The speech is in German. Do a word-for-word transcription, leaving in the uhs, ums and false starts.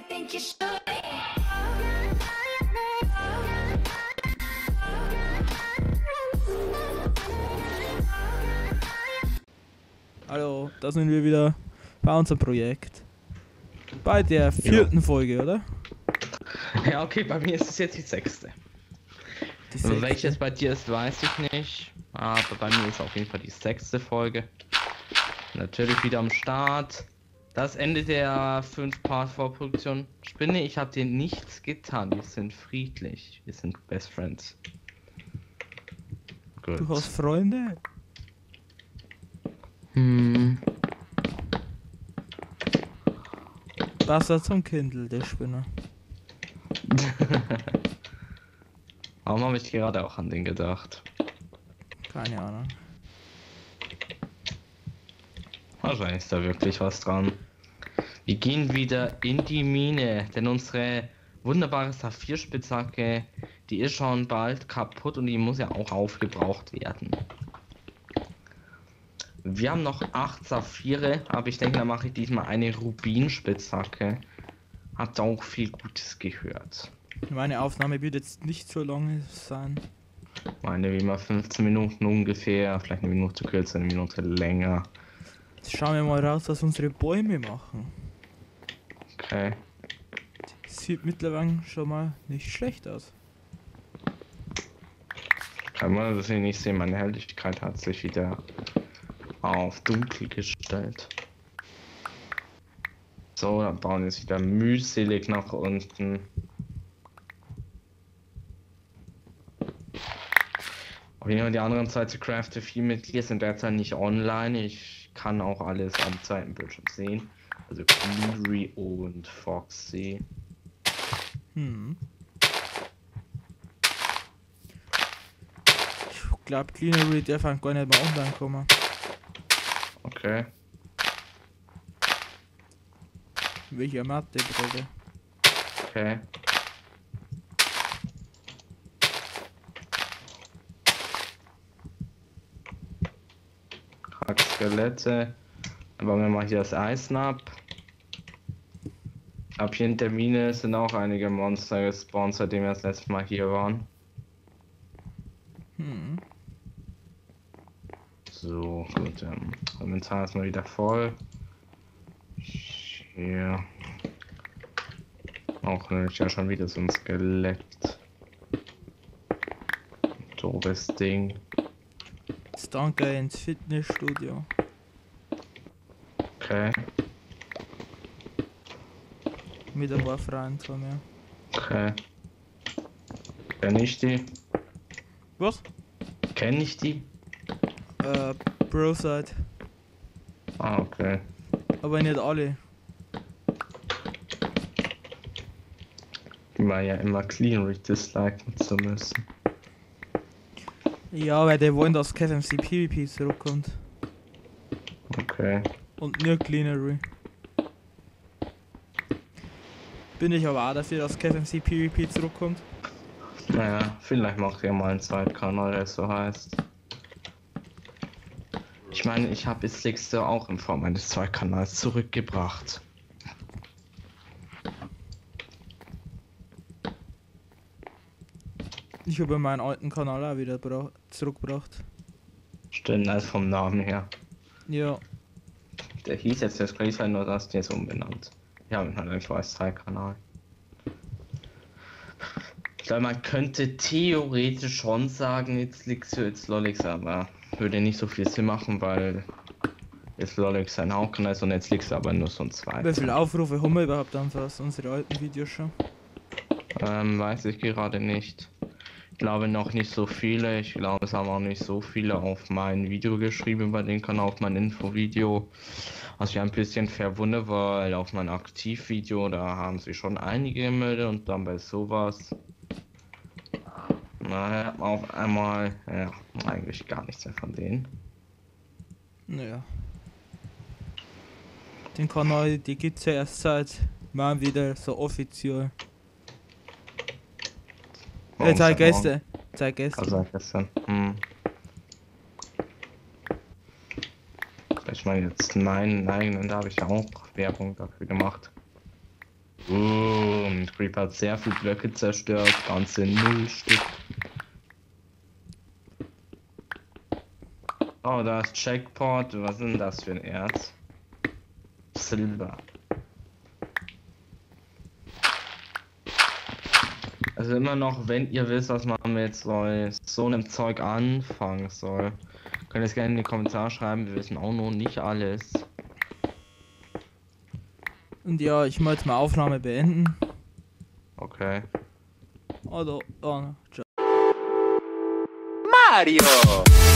think you should. Hallo, da sind wir wieder bei unserem Projekt. Bei der vierten ja. Folge, oder? Ja, okay, bei mir ist es jetzt die sechste. Die sechste. Welches bei dir ist, weiß ich nicht. Aber bei mir ist auf jeden Fall die sechste Folge. Natürlich wieder am Start. Das Ende der fünf Part Vorproduktion. Spinne, ich habe dir nichts getan. Wir sind friedlich. Wir sind Best Friends. Gut. Du hast Freunde? Hm. Wasser zum Kindle, der Spinner. Warum habe ich gerade auch an den gedacht? Keine Ahnung. Wahrscheinlich ist da wirklich was dran. Wir gehen wieder in die Mine, denn unsere wunderbare Saphirspitzhacke, die ist schon bald kaputt und die muss ja auch aufgebraucht werden. Wir haben noch acht Saphire, aber ich denke, da mache ich diesmal eine Rubinspitzhacke. Habt auch viel Gutes gehört. Meine Aufnahme wird jetzt nicht so lange sein. Meine wie immer fünfzehn Minuten ungefähr, vielleicht eine Minute kürzer, eine Minute länger. Jetzt schauen wir mal raus, was unsere Bäume machen. Okay. Sieht mittlerweile schon mal nicht schlecht aus. Kann man das hier nicht sehen, meine Helligkeit hat sich wieder auf dunkel gestellt. So, dann bauen wir jetzt wieder mühselig nach unten. Auf jeden Fall die anderen Seite Craft vier Mitglieder sind derzeit nicht online. Ich kann auch alles am Zeitenbildschirm sehen. Also Cleary und Foxy. Hm. Ich glaube, Cleary darf gar nicht mehr online kommen. Okay. Welcher Mathe, Bruder? Okay. Krack Skelette. Dann bauen wir mal hier das Eisen ab. Ab hier in der Mine sind auch einige Monster gespawnt, seitdem wir das letzte Mal hier waren. Hm. So, gut, ähm, Inventar ist mal wieder voll. Hier. Auch nämlich ja schon wieder so ein Skelett. Doofes Ding. Jetzt danke ins Fitnessstudio. Okay. Mit ein paar Freunden von mir. Okay. Kenn ich die? Was? Kenn ich die? Äh, Broside. Ah, okay. Aber nicht alle. Die war ja immer clean disliken zu müssen. Ja, weil die wollen, dass K F M C PvP zurückkommt. Okay. Und nur Cleanery. Bin ich aber auch dafür, dass K F M C PvP zurückkommt. Naja, vielleicht macht ihr mal einen Zweitkanal, der so heißt. Ich meine, ich habe das Sixte auch in Form eines Zweitkanals zurückgebracht. Ich habe meinen alten Kanal auch wieder zurückgebracht. Stimmt, also vom Namen her. Ja. Der hieß jetzt das gleiche, nur das jetzt umbenannt. Ja, und halt einfach als Teilkanal. Ich glaube, man könnte theoretisch schon sagen, jetzt liegt's für jetzt Lolix, aber würde nicht so viel Sinn machen, weil jetzt Lolix ein Hauptkanal ist und jetzt liegt's aber nur so ein zweiter. Wie viele Aufrufe haben wir überhaupt an fast unsere alten Videos schon? Ähm, weiß ich gerade nicht. Ich glaube noch nicht so viele. Ich glaube, es haben auch nicht so viele auf mein Video geschrieben bei dem Kanal, auf mein Infovideo. Was ich ein bisschen verwundert, weil auf mein Aktivvideo, da haben sich schon einige gemeldet und dann bei sowas. Naja, auf einmal, ja, eigentlich gar nichts mehr von denen. Naja. Den Kanal, die gibt's ja erst seit mal wieder so offiziell. Äh, seit gestern. Seit gestern. Also seit gestern. Hm. Ich meine jetzt meinen eigenen, da habe ich ja auch Werbung dafür gemacht. Uh, Creeper hat sehr viele Blöcke zerstört, ganze null Stück. Oh, da ist Checkpot. Was ist denn das für ein Erz? Silber. Also immer noch, wenn ihr wisst, was man mit so, so einem Zeug anfangen soll, könnt ihr es gerne in die Kommentare schreiben. Wir wissen auch noch nicht alles. Und ja, ich muss jetzt mal Aufnahme beenden. Okay. Also, oh, ciao. Mario!